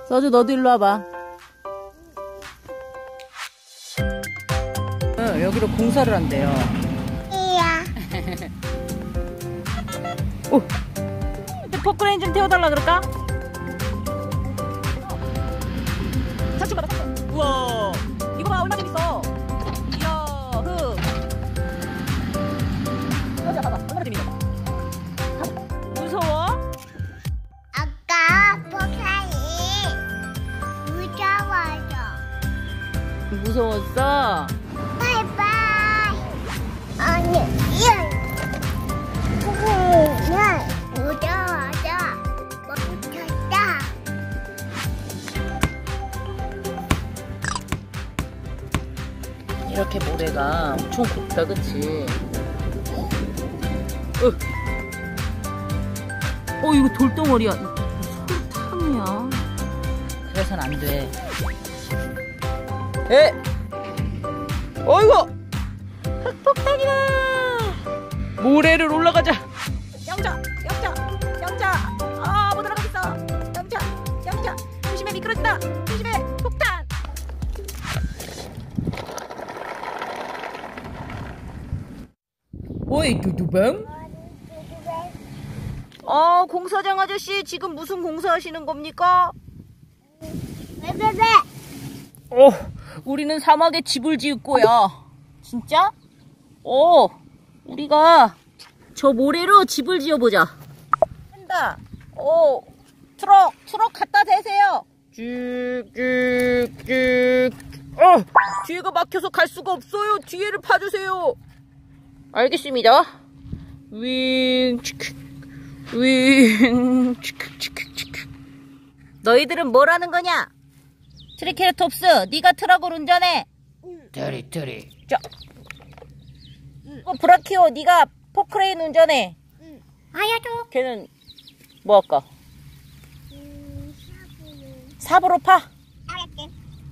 서주 너도 일로 와봐. 여기로 공사를 한대요. 이야. 오! 포크레인 좀 태워달라 그럴까? 사춘 봐봐, 사춘. 우와! 이거 봐, 얼마 재밌어. 이야, 흑. 여기야, 봐봐. 얼마나 재밌어. 무서워? 아까 포카이 무서워서. 무서웠어? 바이바이. 아니, 이런. 포카이는 무서워서 멈췄다. 이렇게 모래가 엄청 곱다, 그치? 이거 돌덩어리야. 설탕이야. 그래선 안 돼. 어이구! 흑폭탄이다! 모래를 올라가자. 영자! 못 올라가겠어. 영자! 조심해, 미끄러진다. 조심해, 폭탄! 오이, 두두뱅? 공사장 아저씨, 지금 무슨 공사하시는 겁니까? 왜왜왜? 우리는 사막에 집을 지을 거야. 진짜? 우리가 저 모래로 집을 지어보자. 한다. 트럭 갖다 대세요. 쭉쭉쭉. 뒤에가 막혀서 갈 수가 없어요. 뒤에를 파주세요. 알겠습니다. 윙, 너희들은 뭘 하는 거냐? 트리케라톱스, 네가 트럭을 운전해. 트리. 자. 브라키오, 네가 포크레인 운전해. 알려줘. 걔는 뭐 할까? 삽으로 파. 알았게.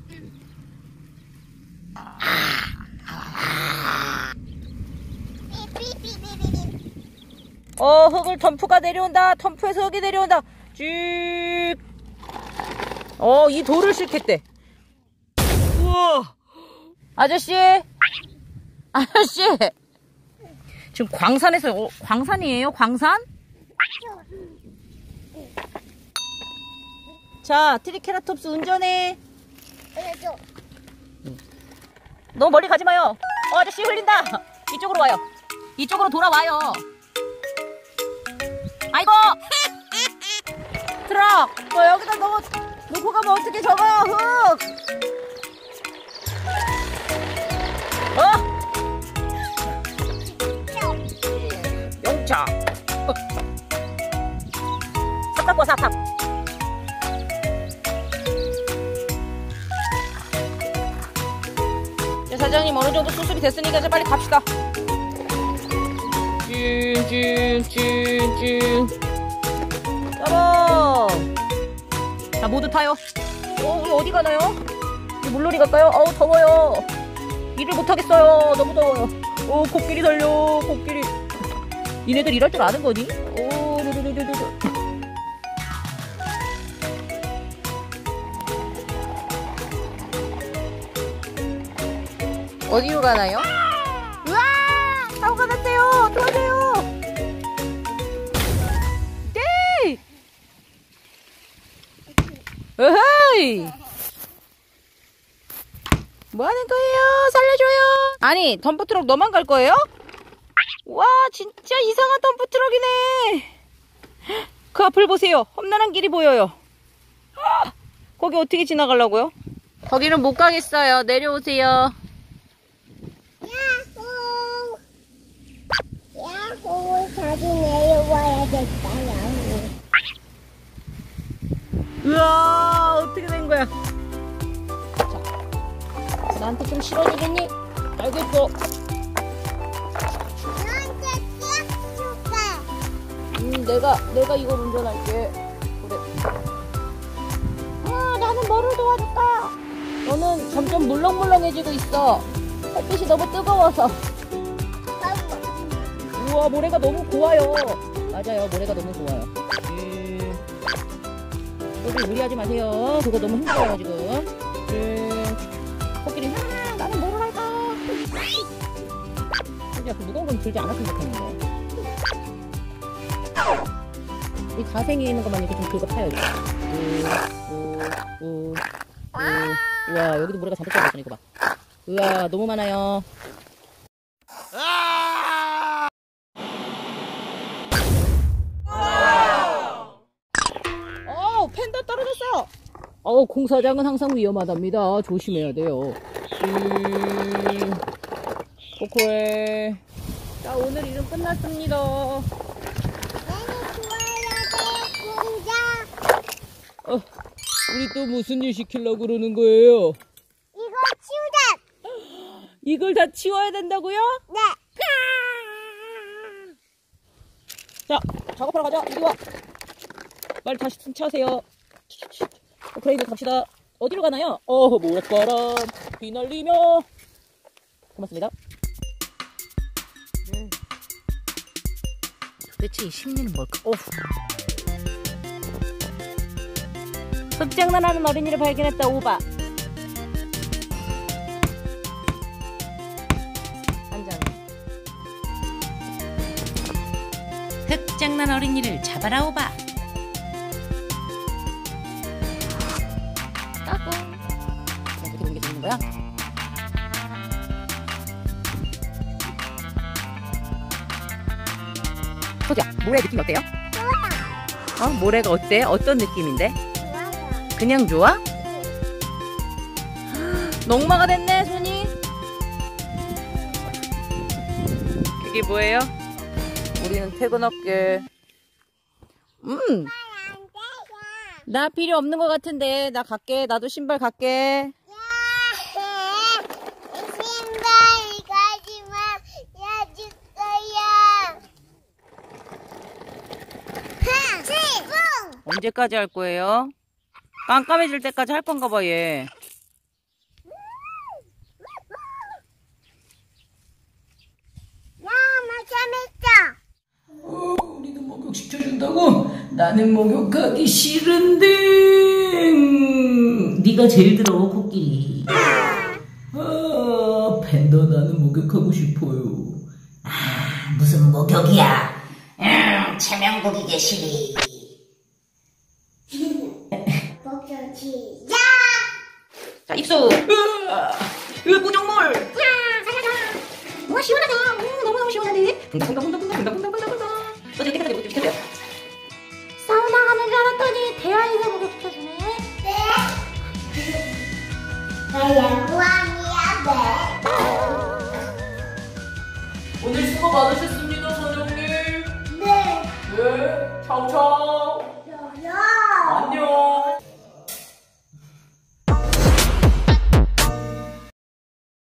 흙을 덤프가 내려온다. 덤프에서 흙이 내려온다. 쭉. 이 돌을 싣겠대. 우와. 아저씨. 지금 광산에서, 광산이에요? 광산? 자, 트리케라톱스 운전해. 알려줘. 너무 멀리 가지 마요. 아저씨 흘린다. 이쪽으로 와요. 이쪽으로 돌아와요. 아이고! 트럭! 너 여기다 놓고 가면 어떻게 적어요, 흙! 영차! 삽 갖고 와, 삽. 사장님 어느 정도 수습이 됐으니까 이제 빨리 갑시다. 여보. 자, 모두 타요. 우리 어디 가나요? 우리 물놀이 갈까요? 더워요. 일을 못하겠어요. 너무 더워요. 코끼리 달려, 코끼리. 니네들 일할 줄 아는 거니? 어디로 가나요? 우와! 사고가 났대요! 도와줘요! 네! 어헤이! 뭐 하는 거예요? 살려줘요! 아니, 덤프트럭 너만 갈 거예요? 와, 진짜 이상한 덤프트럭이네! 그 앞을 보세요. 험난한 길이 보여요. 거기 어떻게 지나가려고요? 거기는 못 가겠어요. 내려오세요. 야호, 다시 내려와야겠다, 야호. 우와, 어떻게 된 거야? 자, 나한테 좀 실어주겠니? 알겠어. 너한테 줄게. 내가 이걸 운전할게. 그래. 나는 뭐를 도와줄까? 너는 점점 물렁물렁해지고 있어. 햇빛이 너무 뜨거워서. 우와, 모래가 너무 고와요. 맞아요, 모래가 너무 고와요. 여기 무리하지 마세요. 그거 너무 힘들어요 지금. 코끼리 나는 뭐를 할까? 소리야 그 무거운 건 들지 않았으면 좋겠는데. 이 가생이 있는 것만 이렇게 좀 긁어 파요. 우와 여기도 모래가 잔뜩 들어갔어. 이거 봐. 우와 너무 많아요. 펜더 떨어졌어. 공사장은 항상 위험하답니다. 조심해야 돼요. 코코에. 자 오늘 일은 끝났습니다. 우리 또 무슨 일 시키려고 그러는 거예요? 이거 치우자. 이걸 다 치워야 된다고요? 네. 자, 작업하러 가자. 이리 와. 빨리 다시 승차하세요. 그래, 이제 갑시다. 어디로 가나요? 모래바람 휘날리며. 고맙습니다. 도대체 이 심리는 뭘까? 흑장난하는 어린이를 발견했다. 오바. 한장. 흑장난 어린이를 잡아라 오바. 까꿍. 이렇게 보는 게 재밌는 거야? 소지야, 모래 느낌 어때요? 좋아. 모래가 어때? 어떤 느낌인데? 좋아요. 그냥 좋아? 농마가 됐네, 손이. 그게 뭐예요? 우리는 퇴근할게. 나 필요 없는 것 같은데. 나 갈게. 나도 신발 갈게. 신발 가지마. 야줄 거야. 언제까지 할 거예요? 깜깜해질 때까지 할 건가 봐, 얘. 우리도 목욕시켜준다고? 나는 목욕하기 싫은데. 네가 제일 들어, 코끼리. 팬더 나는 목욕하고 싶어요. 무슨 목욕이야? 체면국이 계시리. 목욕 시작. 자, 입수. 꾸정물. 와 시원하다. 너무너무 시원하네. 붕당붕당붕당붕당붕당붕당. 어제 깨끗하게 목욕시켰어요. 사우나 가는 줄 알았더니 대화에서 목욕시켜주네. 네. 나야 우왕이야 오늘 수고 많으셨습니다, 선생님. 네. 네, 차우차우.